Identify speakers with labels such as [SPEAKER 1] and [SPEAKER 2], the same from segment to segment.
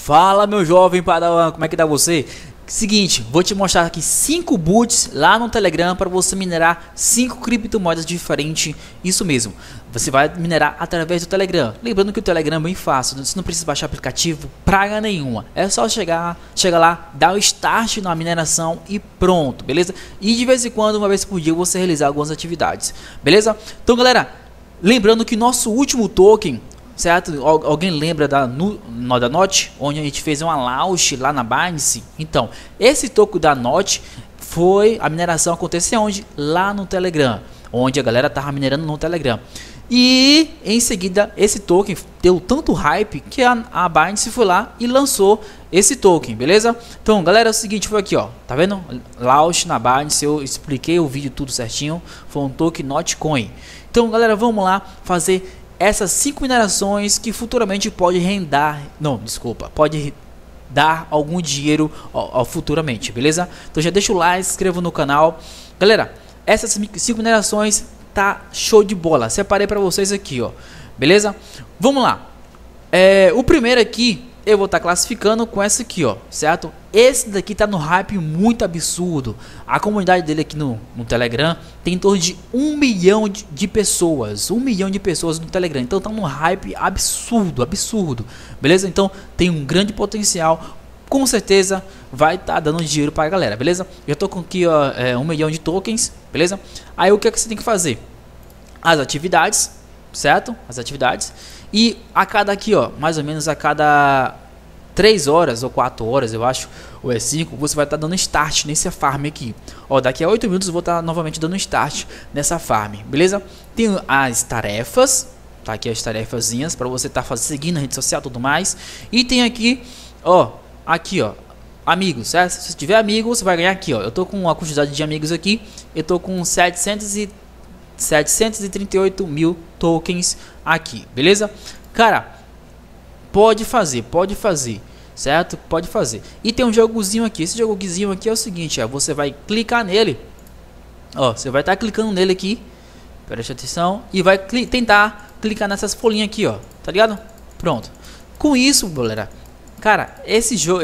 [SPEAKER 1] Fala, meu jovem padawan, como é que tá você? Seguinte, vou te mostrar aqui 5 boots lá no Telegram para você minerar 5 criptomoedas diferentes. Isso mesmo, você vai minerar através do Telegram. Lembrando que o Telegram é bem fácil, você não precisa baixar aplicativo praga nenhuma. É só chegar lá, dar o start na mineração e pronto, beleza? E de vez em quando, uma vez por dia, você realizar algumas atividades, beleza? Então, galera, lembrando que nosso último token, certo? Alguém lembra da NOT, onde a gente fez uma launch lá na Binance? Então, esse token da NOT foi a mineração aconteceu onde? Lá no Telegram, onde a galera tava minerando no Telegram. E em seguida esse token deu tanto hype que a Binance foi lá e lançou esse token, beleza? Então, galera, é o seguinte, foi aqui, ó, tá vendo? Launch na Binance, eu expliquei o vídeo tudo certinho, foi um token NOT Coin. Então, galera, vamos lá fazer essas 5 minerações que futuramente pode pode dar algum dinheiro futuramente, beleza? Então já deixa o like, se inscreva no canal. Galera, essas 5 minerações tá show de bola. Separei para vocês aqui, ó. Beleza? Vamos lá. O primeiro aqui eu vou estar classificando com essa aqui, ó, certo? Esse daqui tá no hype muito absurdo. A comunidade dele aqui no Telegram tem em torno de 1 milhão de pessoas. 1 milhão de pessoas no Telegram. Então tá num hype absurdo. Beleza? Então tem um grande potencial. Com certeza vai estar dando dinheiro para a galera, beleza? Eu tô com aqui, ó, 1 milhão de tokens, beleza? Aí o que é que você tem que fazer? As atividades, certo? As atividades. E a cada aqui, ó, mais ou menos a cada 3 horas ou 4 horas, eu acho, ou é 5, você vai estar dando start nessa farm aqui. Ó, daqui a 8 minutos eu vou estar novamente dando start nessa farm, beleza? Tem as tarefas, tá aqui as tarefazinhas para você estar seguindo a rede social e tudo mais. E tem aqui, ó, amigos, certo? Se tiver amigo, você vai ganhar aqui, ó. Eu tô com uma quantidade de amigos aqui, eu tô com 738 mil tokens aqui, beleza? Cara, pode fazer, certo? Pode fazer. E tem um jogozinho aqui. Esse jogozinho aqui é o seguinte, ó, você vai clicar nele, ó, você vai estar clicando nele aqui, preste atenção, e vai tentar clicar nessas folhinhas aqui, ó, tá ligado? Pronto. Com isso, galera, cara, esse jogo,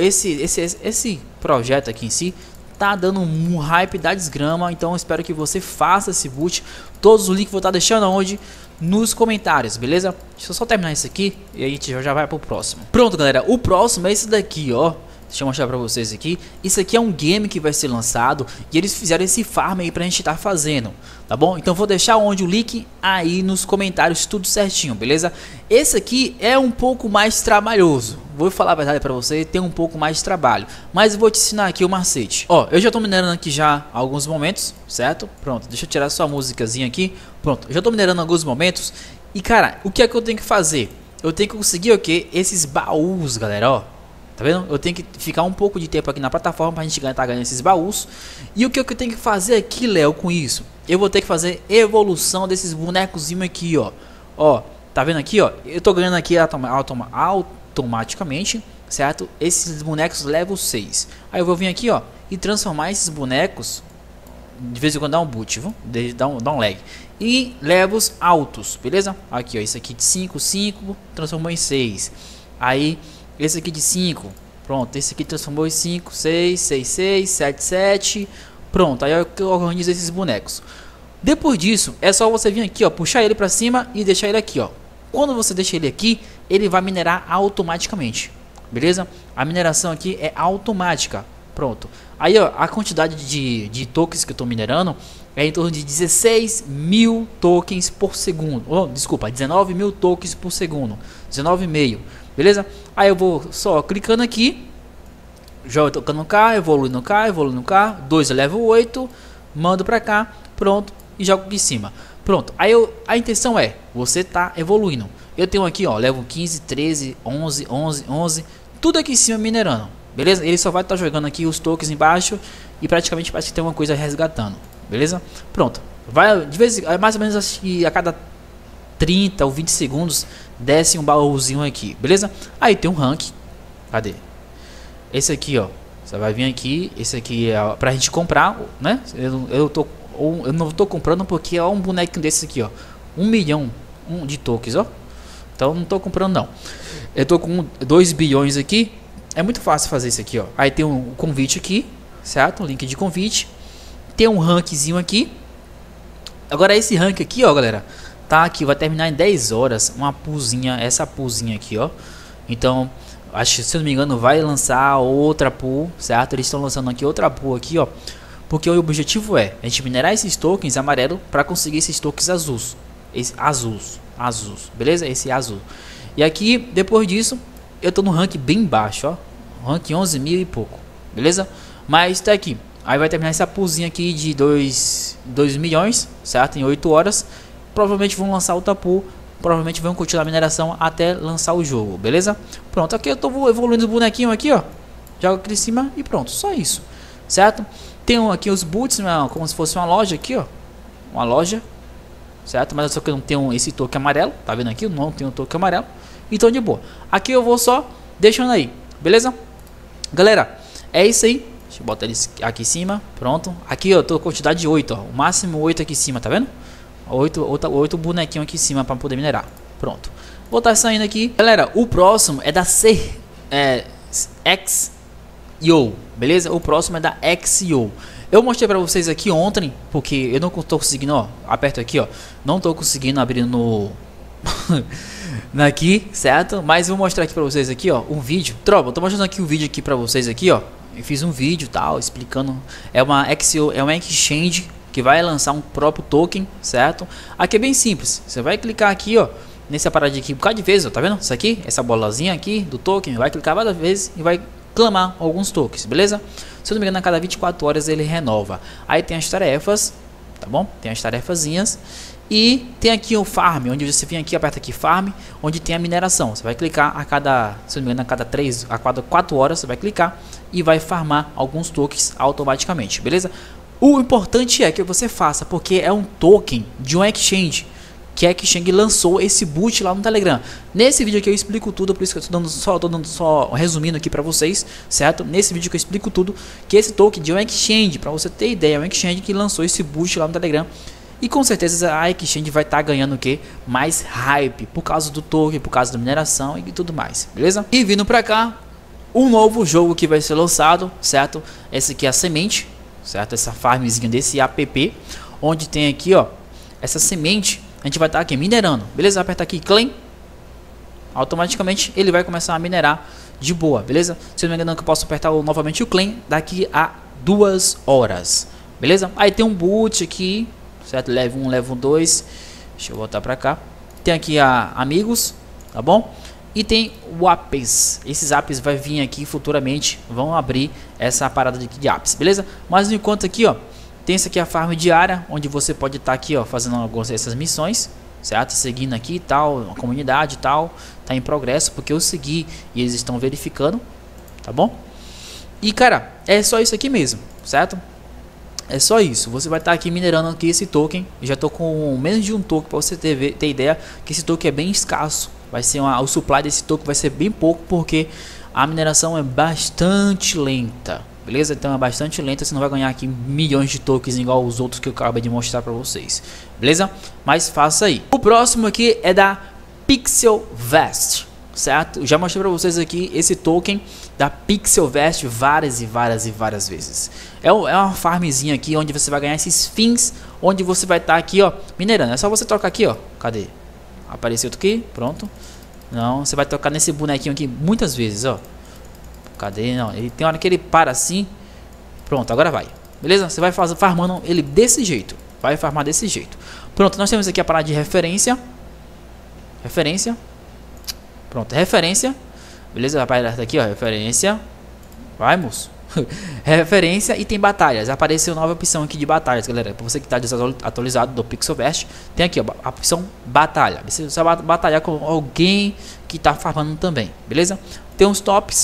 [SPEAKER 1] esse projeto aqui em si tá dando um hype da desgrama. Então eu espero que você faça esse boot. Todos os links vou estar deixando onde? Nos comentários, beleza? Deixa eu só terminar isso aqui e a gente já vai pro próximo. Pronto, galera, o próximo é esse daqui, ó. Deixa eu mostrar pra vocês aqui. Isso aqui é um game que vai ser lançado e eles fizeram esse farm aí pra gente estar fazendo, tá bom? Então vou deixar onde o link aí nos comentários, tudo certinho, beleza? Esse aqui é um pouco mais trabalhoso. Vou falar a verdade pra você, tem um pouco mais de trabalho, mas eu vou te ensinar aqui o macete. Ó, eu já tô minerando aqui já há alguns momentos, certo? Pronto, deixa eu tirar só a musicazinha aqui. Pronto, eu já tô minerando alguns momentos. E cara, o que é que eu tenho que fazer? Eu tenho que conseguir o que? Esses baús, galera, ó. Tá vendo? Eu tenho que ficar um pouco de tempo aqui na plataforma pra gente tá ganhando esses baús. E o que eu tenho que fazer aqui, Léo, com isso? Eu vou ter que fazer evolução desses bonecozinhos aqui, ó. Ó, tá vendo aqui, ó? Eu tô ganhando aqui automaticamente, certo? Esses bonecos level 6. Aí eu vou vir aqui, ó, e transformar esses bonecos. De vez em quando dá um boot, viu? Dá um lag. E levels altos, beleza? Aqui, ó, esse aqui de 5, transformou em 6. Aí esse aqui de 5, pronto, esse aqui transformou em 5, 6, 6, 6, 7, 7, pronto, aí eu organizo esses bonecos. Depois disso, é só você vir aqui, ó, puxar ele pra cima e deixar ele aqui, ó. Quando você deixa ele aqui, ele vai minerar automaticamente, beleza? A mineração aqui é automática, pronto. Aí, ó, a quantidade de tokens que eu tô minerando é em torno de 16 mil tokens por segundo. Oh, desculpa, 19 mil tokens por segundo, 19,5. Beleza? Aí eu vou só clicando aqui, jogo tocando no K, evoluindo no K, 2 level 8, mando pra cá, pronto, e jogo aqui em cima. Pronto, aí a intenção é, você tá evoluindo. Eu tenho aqui, ó, level 15, 13, 11, 11, 11, tudo aqui em cima minerando, beleza? Ele só vai estar jogando aqui os tokens embaixo e praticamente parece que tem uma coisa resgatando, beleza? Pronto, vai de vez em mais ou menos acho que a cada 30 ou 20 segundos desce um baúzinho aqui, beleza? Aí tem um rank, cadê? Esse aqui, ó, você vai vir aqui, esse aqui é pra gente comprar, né? Eu não tô comprando porque é um bonequinho desse aqui, ó, 1 milhão de tokens, ó. Então não tô comprando não. Eu tô com 2 bilhões aqui, é muito fácil fazer isso aqui, ó. Aí tem um convite aqui, certo? Um link de convite. Tem um rankzinho aqui. Agora esse rank aqui, ó, galera, tá aqui, vai terminar em 10 horas, uma poolzinha, essa poolzinha aqui, ó. Então, acho que, se eu não me engano, vai lançar outra pool, certo? Eles estão lançando aqui outra pool aqui, ó. Porque o objetivo é a gente minerar esses tokens amarelos para conseguir esses tokens azuis. Azuis, beleza? Esse azul. E aqui, depois disso, eu tô no rank bem baixo, ó. Rank 11 mil e pouco, beleza? Mas tá aqui. Aí vai terminar essa poolzinha aqui de 2 milhões, certo? Em 8 horas. Provavelmente vão lançar outra pool. Provavelmente vão continuar a mineração até lançar o jogo, beleza? Pronto, aqui eu tô evoluindo o bonequinho aqui, ó. Joga aqui em cima e pronto, só isso, certo? Tem aqui os boots, como se fosse uma loja aqui, ó. Uma loja, certo? Mas só que eu não tenho esse token amarelo, tá vendo aqui? Eu não tenho token amarelo. Então de boa. Aqui eu vou só deixando aí, beleza? Galera, é isso aí. Deixa eu botar eles aqui em cima, pronto. Aqui eu tô com quantidade de 8, ó. O máximo 8 aqui em cima, tá vendo? 8 bonequinhos aqui em cima para poder minerar. Pronto. Vou estar saindo aqui. Galera, o próximo é da XIO, beleza? O próximo é da XIO. Eu mostrei para vocês aqui ontem, porque eu não tô conseguindo, ó. Aperto aqui, ó. Não tô conseguindo abrir no... aqui, certo? Mas vou mostrar aqui para vocês aqui, ó. Um vídeo. Tropa, eu tô mostrando aqui um vídeo aqui para vocês aqui, ó. Eu fiz um vídeo tal, explicando. É uma XIO, é uma exchange que vai lançar um próprio token, certo? Aqui é bem simples. Você vai clicar aqui, ó, nessa parada aqui, um bocado de vezes, ó, tá vendo? Isso aqui, essa bolazinha aqui do token, vai clicar várias vezes e vai clamar alguns tokens, beleza? Se eu não me engano, a cada 24 horas ele renova. Aí tem as tarefas, tá bom? Tem as tarefazinhas. E tem aqui o farm, onde você vem aqui, aperta aqui farm, onde tem a mineração. Você vai clicar a cada, se não me engano, a cada 4 horas, você vai clicar e vai farmar alguns tokens automaticamente, beleza? O importante é que você faça, porque é um token de um exchange, que a exchange lançou esse boot lá no Telegram. Nesse vídeo aqui eu explico tudo, por isso que eu tô dando só resumindo aqui pra vocês, certo? Nesse vídeo que eu explico tudo, que esse token de um exchange, pra você ter ideia, é um exchange que lançou esse boot lá no Telegram. E com certeza a exchange vai estar ganhando o que? Mais hype, por causa do token, por causa da mineração e tudo mais, beleza? E vindo pra cá, um novo jogo que vai ser lançado, certo? Esse aqui é a semente, certo? Essa farmzinha desse app, onde tem aqui, ó, essa semente, a gente vai estar aqui minerando, beleza? Aperta aqui claim, automaticamente ele vai começar a minerar de boa, beleza? Se eu não me engano, que eu posso apertar novamente o claim daqui a 2 horas, beleza? Aí tem um boot aqui, certo? Level 1, level 2, deixa eu voltar pra cá. Tem aqui amigos, tá bom? E tem o apps. Esses apps vai vir aqui futuramente, vão abrir essa parada de apps, beleza? Mas enquanto aqui, ó, tem essa aqui a farm diária, onde você pode estar aqui, ó, fazendo algumas dessas missões, certo? Seguindo aqui e tal, a comunidade e tal, tá em progresso, porque eu segui e eles estão verificando, tá bom? E cara, é só isso aqui mesmo, certo? É só isso, você vai estar aqui minerando aqui esse token. Eu já estou com menos de um token para você ter ideia que esse token é bem escasso. Vai ser o supply desse token vai ser bem pouco porque a mineração é bastante lenta, beleza? Então é bastante lenta, você não vai ganhar aqui milhões de tokens igual os outros que eu acabei de mostrar para vocês, beleza? Mas faça aí. O próximo aqui é da Pixel Vest, certo? Eu já mostrei para vocês aqui esse token da Pixel Vest várias vezes. É uma farmzinha aqui onde você vai ganhar esses fins, onde você vai estar aqui, ó, minerando. É só você trocar aqui, ó. Cadê? Apareceu aqui, pronto. Não, você vai tocar nesse bonequinho aqui muitas vezes, ó. Cadê? Não, ele tem hora que ele para assim. Pronto, agora vai. Beleza? Você vai farmando ele desse jeito. Vai farmar desse jeito. Pronto, nós temos aqui a parada de referência. Referência. Pronto, referência. Beleza? Vai aqui, ó, referência. Vai, moço. Referência e tem batalhas. Apareceu nova opção aqui de batalhas, galera. Para você que está desatualizado do Pixelverse, tem aqui, ó, a opção batalha. Você vai batalhar com alguém que está farmando também, beleza? Tem uns tops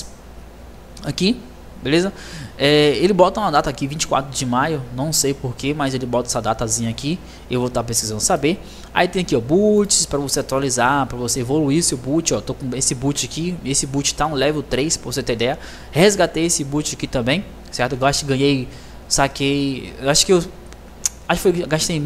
[SPEAKER 1] aqui, beleza? Ele bota uma data aqui, 24 de maio, não sei porquê, mas ele bota essa datazinha aqui. Eu vou estar precisando saber. Aí tem aqui, ó, boots para você atualizar, para você evoluir seu boot, ó. Tô com esse boot aqui, esse boot tá um level 3, para você ter ideia. Resgatei esse boot aqui também, certo? Eu acho que ganhei, saquei, acho que foi, gastei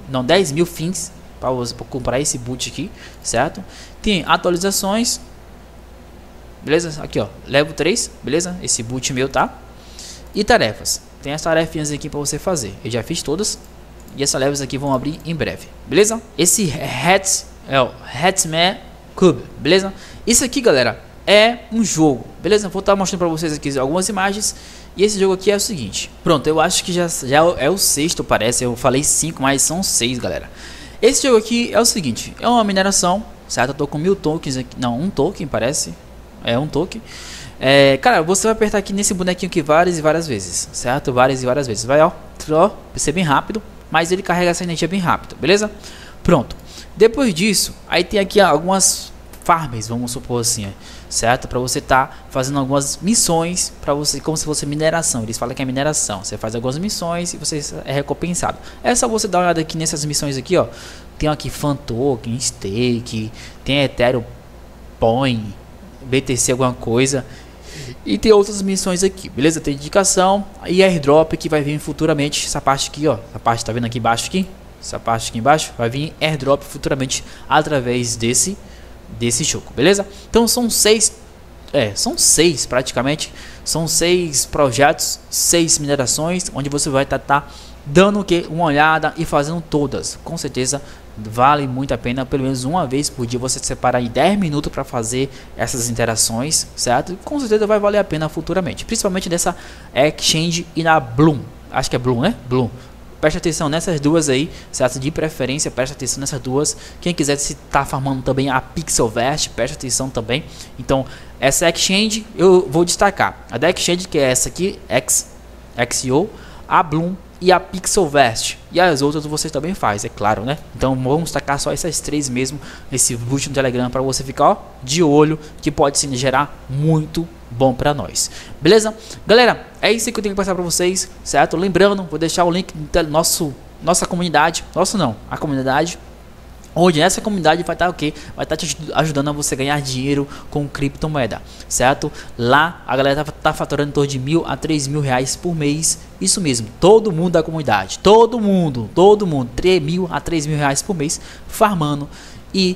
[SPEAKER 1] 10 mil fins para comprar esse boot aqui, certo? Tem atualizações. beleza? Aqui ó, level 3, beleza? Esse boot meu, tá? E tarefas, tem as tarefinhas aqui para você fazer. Eu já fiz todas e essas levels aqui vão abrir em breve, beleza? Esse Hats é o Hatsman Cube, beleza? Isso aqui, galera, é um jogo, beleza? Vou estar mostrando para vocês aqui algumas imagens. E esse jogo aqui é o seguinte, pronto, eu acho que já é o sexto, parece. Eu falei 5, mas são 6, galera. Esse jogo aqui é o seguinte, é uma mineração, certo? Eu tô com 1000 tokens aqui, não, um token parece, é um token. Cara, você vai apertar aqui nesse bonequinho aqui várias e várias vezes, certo? Várias e várias vezes, vai ó, vai ser bem rápido, mas ele carrega essa energia bem rápido, beleza? Pronto, depois disso, aí tem aqui algumas farms, vamos supor assim, certo? Para você estar fazendo algumas missões para você, como se fosse mineração. Eles falam que é mineração. Você faz algumas missões e você é recompensado. É só você dar uma olhada aqui nessas missões aqui, ó. Tem aqui Fan Token, Stake, tem Ethereum Point, BTC alguma coisa. E tem outras missões aqui, beleza? Tem indicação e airdrop que vai vir futuramente. Essa parte aqui, ó, essa parte tá vendo aqui embaixo aqui? Essa parte aqui embaixo vai vir airdrop futuramente através desse jogo, beleza? Então são 6, são 6 praticamente, são 6 projetos, 6 minerações, onde você vai estar dando o que? Uma olhada e fazendo todas. Com certeza vale muito a pena, pelo menos uma vez por dia você separar aí 10 minutos para fazer essas interações, certo? Com certeza vai valer a pena futuramente, principalmente dessa Exchange e na Bloom, acho que é Bloom, né? Bloom. Preste atenção nessas duas aí, certo? De preferência, preste atenção nessas duas. Quem quiser se tá farmando também a Pixelvest, preste atenção também. Então, essa Exchange eu vou destacar. A da Exchange, que é essa aqui, XIO, a Bloom e a Pixelvest. E as outras você também faz, é claro, né? Então, vamos destacar só essas 3 mesmo, esse boost no Telegram, para você ficar ó, de olho, que pode sim gerar muito bom para nós, beleza? Galera, é isso que eu tenho que passar para vocês, certo? Lembrando, vou deixar o link da nossa comunidade, a comunidade, onde essa comunidade vai estar o quê? Vai estar te ajudando a você ganhar dinheiro com criptomoeda, certo? Lá a galera tá faturando em torno de 1.000 a 3.000 reais por mês, isso mesmo, todo mundo da comunidade, todo mundo, 3.000 a 3.000 reais por mês, farmando e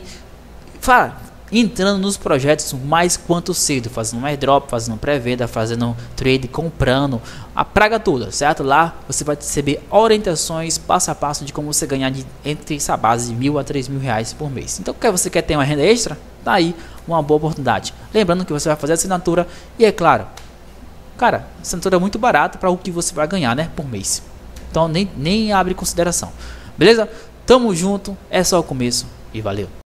[SPEAKER 1] entrando nos projetos mais quanto cedo, fazendo um airdrop, fazendo pré-venda, fazendo trade, comprando, a praga toda, certo? Lá você vai receber orientações passo a passo de como você ganhar entre essa base de 1.000 a 3.000 reais por mês. Então, você quer ter uma renda extra? Tá aí uma boa oportunidade. Lembrando que você vai fazer a assinatura e é claro, cara, assinatura é muito barata para o que você vai ganhar, né, por mês. Então nem abre consideração, beleza? Tamo junto, é só o começo e valeu.